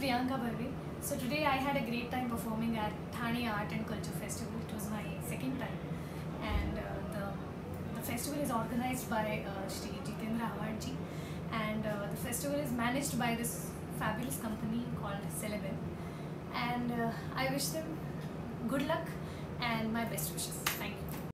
Priyanka Barve. So today I had a great time performing at Thane Art and Culture Festival. It was my second time, and the festival is organized by Shri JIGNESH, and the festival is managed by this fabulous company called CelebM. And I wish them good luck and my best wishes. Thank you.